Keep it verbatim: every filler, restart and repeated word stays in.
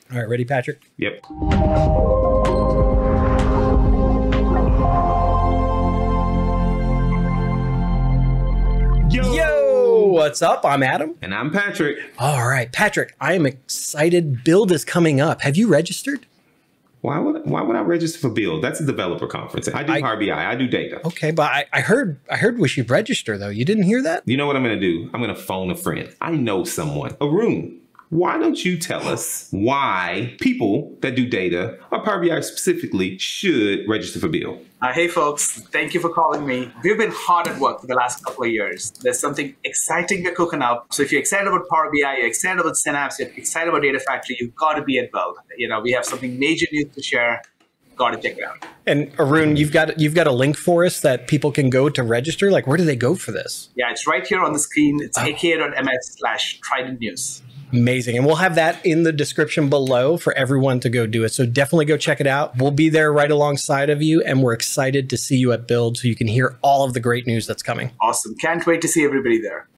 All right, ready, Patrick? Yep. Yo! Yo, what's up? I'm Adam. And I'm Patrick. All right, Patrick, I am excited. Build is coming up. Have you registered? Why would why would I register for Build? That's a developer conference. I do I, Power B I. I do data. Okay, but I, I heard I heard we should register though. You didn't hear that? You know what I'm going to do? I'm going to phone a friend. I know someone. Arun, why don't you tell us why people that do data, or Power B I specifically, should register for Build? Uh, hey folks, thank you for calling me. We've been hard at work for the last couple of years. There's something exciting we're cooking up. So if you're excited about Power B I, you're excited about Synapse, you're excited about Data Factory, you've got to be at Build. You know, we have something major news to share. Got to check it out. And Arun, you've got you've got a link for us that people can go to register. Like, where do they go for this? Yeah, it's right here on the screen. It's oh. aka.ms slash Trident News. Amazing. And we'll have that in the description below for everyone to go do it. So definitely go check it out. We'll be there right alongside of you. And we're excited to see you at Build so you can hear all of the great news that's coming. Awesome. Can't wait to see everybody there.